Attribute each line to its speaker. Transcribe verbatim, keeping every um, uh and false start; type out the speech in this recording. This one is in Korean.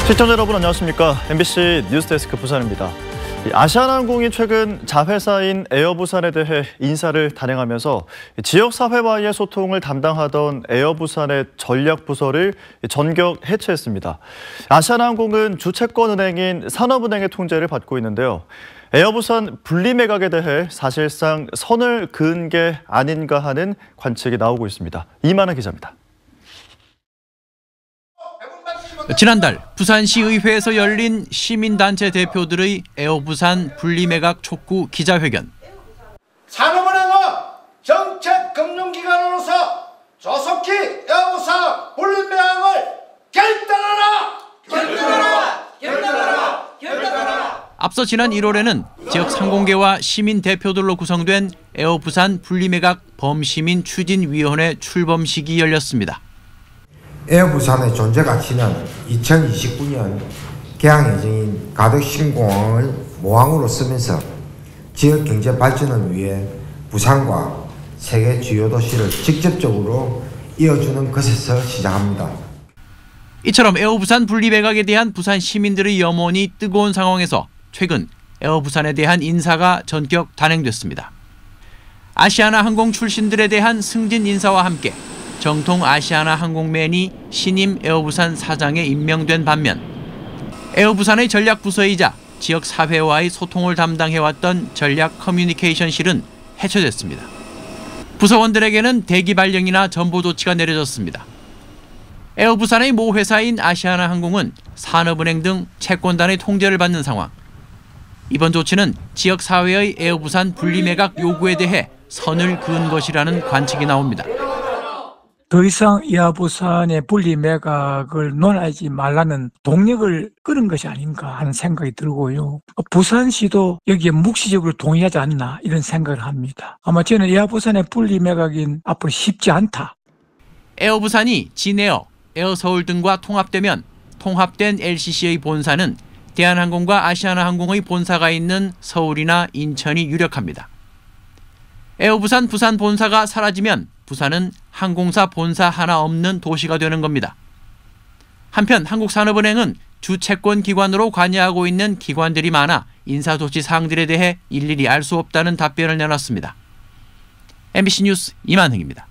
Speaker 1: 시청자 여러분 안녕하십니까. 엠비씨 뉴스데스크 부산입니다. 아시아나항공이 최근 자회사인 에어부산에 대해 인사를 단행하면서 지역사회와의 소통을 담당하던 에어부산의 전략부서를 전격 해체했습니다. 아시아나항공은 주채권은행인 산업은행의 통제를 받고 있는데요. 에어부산 분리매각에 대해 사실상 선을 그은 게 아닌가 하는 관측이 나오고 있습니다. 이만한 기자입니다.
Speaker 2: 지난달 부산시의회에서 열린 시민단체 대표들의 에어부산 분리매각 촉구 기자회견.
Speaker 3: 산업은행은 정책금융기관으로서 조속히 에어부산 분리매각을 결단하라! 결단하라! 결단하라! 결단하라!
Speaker 2: 앞서 지난 일월에는 지역 상공계와 시민 대표들로 구성된 에어부산 분리매각 범시민 추진위원회 출범식이 열렸습니다.
Speaker 4: 에어부산의 존재 가치는 이천이십구 년 개항 예정인 가덕신공항을 모항으로 쓰면서 지역 경제 발전을 위해 부산과 세계 주요 도시를 직접적으로 이어주는 것에서 시작합니다.
Speaker 2: 이처럼 에어부산 분리매각에 대한 부산 시민들의 염원이 뜨거운 상황에서 최근 에어부산에 대한 인사가 전격 단행됐습니다. 아시아나항공 출신들에 대한 승진 인사와 함께 정통 아시아나항공맨이 신임 에어부산 사장에 임명된 반면 에어부산의 전략부서이자 지역사회와의 소통을 담당해왔던 전략 커뮤니케이션실은 해체됐습니다. 부서원들에게는 대기 발령이나 전보 조치가 내려졌습니다. 에어부산의 모 회사인 아시아나항공은 산업은행 등 채권단의 통제를 받는 상황. 이번 조치는 지역사회의 에어부산 분리매각 요구에 대해 선을 그은 것이라는 관측이 나옵니다.
Speaker 5: 더 이상 에어부산의 분리매각을 논하지 말라는 동력을 끄는 것이 아닌가 하는 생각이 들고요. 부산시도 여기에 묵시적으로 동의하지 않나 이런 생각을 합니다. 아마 저는 에어부산의 분리매각인 앞으로 쉽지 않다.
Speaker 2: 에어부산이 진에어, 에어서울 등과 통합되면 통합된 엘씨씨의 본사는 대한항공과 아시아나항공의 본사가 있는 서울이나 인천이 유력합니다. 에어부산 부산 본사가 사라지면 부산은 항공사 본사 하나 없는 도시가 되는 겁니다. 한편 한국산업은행은 주채권 기관으로 관여하고 있는 기관들이 많아 인사조치 사항들에 대해 일일이 알 수 없다는 답변을 내놨습니다. 엠비씨 뉴스 이만흥입니다.